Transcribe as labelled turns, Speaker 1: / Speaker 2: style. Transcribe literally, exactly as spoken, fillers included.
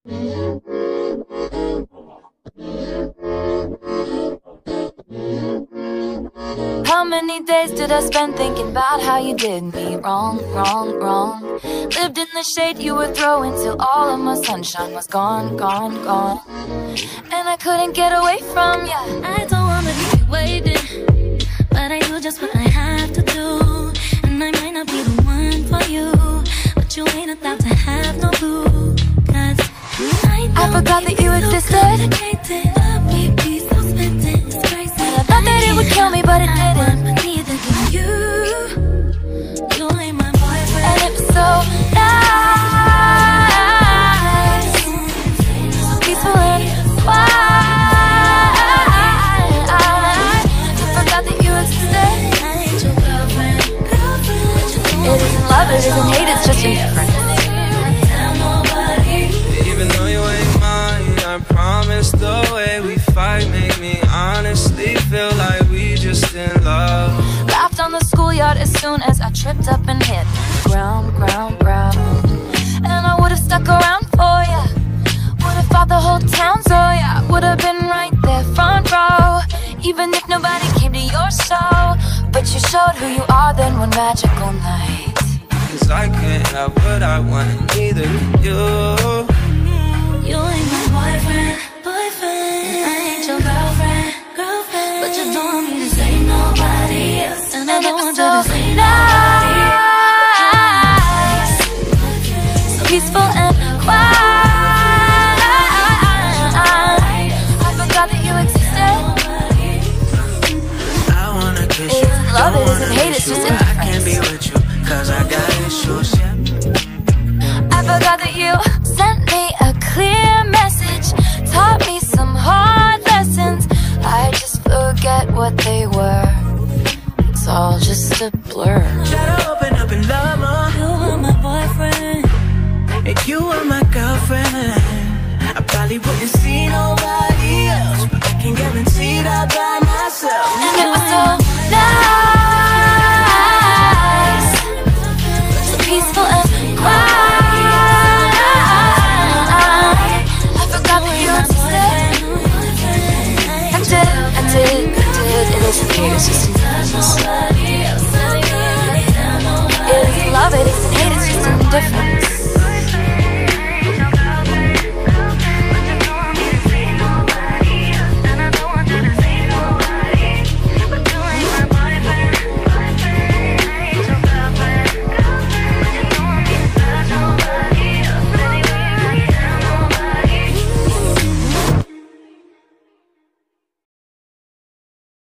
Speaker 1: How many days did I spend thinking about how you did me wrong, wrong, wrong? Lived in the shade you were throwing till all of my sunshine was gone, gone, gone. And I couldn't get away from ya.
Speaker 2: I don't wanna keep waiting, but I do just what I have to do. And I might not be the one for you, but you ain't about to have no clue. Cause I,
Speaker 1: I forgot that you existed. I thought that it would kill me, but it didn't.
Speaker 2: But neither do you. You ain't my boyfriend.
Speaker 1: And it was so nice, so peaceful and wide. I forgot that you existed.
Speaker 2: I ain't your girlfriend, girlfriend.
Speaker 1: It isn't love, it isn't hate, it's just indifference.
Speaker 3: Even though you ain't mine, I promise the way we fight make me honestly feel like we just in love.
Speaker 1: Laughed on the schoolyard as soon as I tripped up and hit ground, ground, ground. And I would've stuck around for ya, would've fought the whole town, so yeah, would've been right there front row, even if nobody came to your show. But you showed who you are then one magical night.
Speaker 3: Cause I can't have what I want, and neither can you.
Speaker 2: You ain't my boyfriend, boyfriend. And I ain't your girlfriend, girlfriend. But you don't want me to say nobody else, and I don't want you to say nobody else.
Speaker 1: So peaceful and quiet. I forgot that you existed.
Speaker 3: I wanna kiss
Speaker 1: It
Speaker 3: you,
Speaker 1: isn't love,
Speaker 3: don't
Speaker 1: it isn't
Speaker 3: wanna
Speaker 1: hate,
Speaker 3: miss
Speaker 1: it's just
Speaker 3: you. I can't be
Speaker 1: indifference.
Speaker 3: with you, cause I got issues.
Speaker 1: I forgot that you sent me a clear message, taught me some hard lessons. I just forget what they were. It's all just a blur.
Speaker 3: Try to open up and love more.
Speaker 2: You are my boyfriend,
Speaker 3: If you were my girlfriend, I probably wouldn't see nobody else, but I can guarantee that by myself.
Speaker 1: And it was so nice.